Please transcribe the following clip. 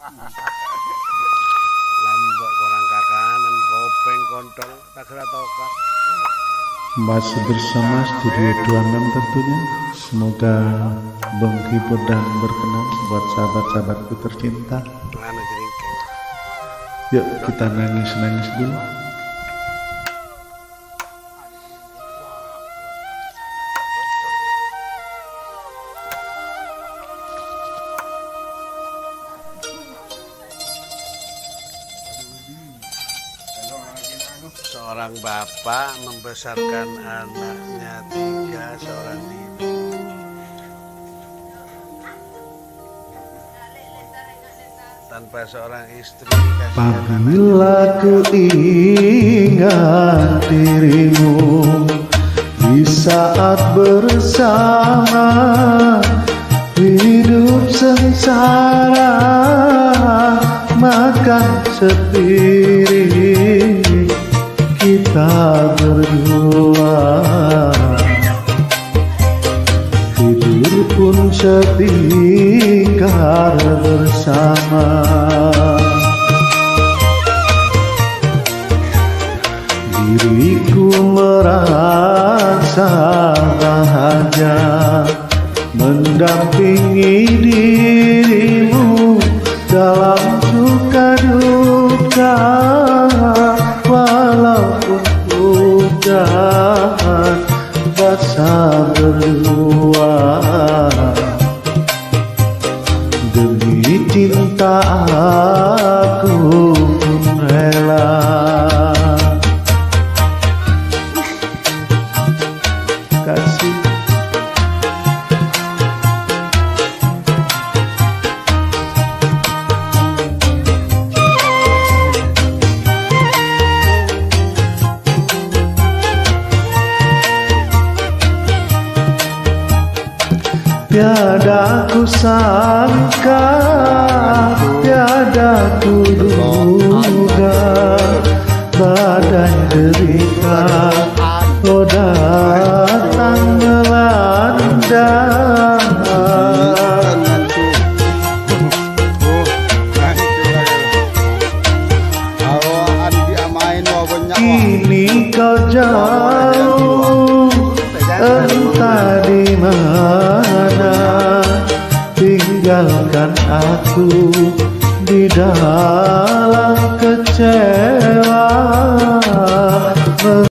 Lambok korang kakanan kopeng kontol tak kira tokar. Masih bersama Studio 26 tentunya. Semoga menghibur dan berkenan buat sahabat-sahabatku tercinta. Mana jeringkeng? Yuk kita nangis-nangis dulu. Seorang bapak membesarkan anaknya 3, seorang ibu. Tanpa seorang istri. Apabila ku ingat dirimu di saat bersama, hidup sengsara makan sepiring kita berdua, tidur pun setingkar bersama. Diriku merasa bahagia mendampingi dirimu dalam suka duka, walaupun hujan basah berdua. Demi cinta aku pun rela. Kasih tiada ku sangka, tiada ku duga, badai derita oh datang melanda. Kini kau jauh entah di mana, tinggalkan aku di dalam kecewa.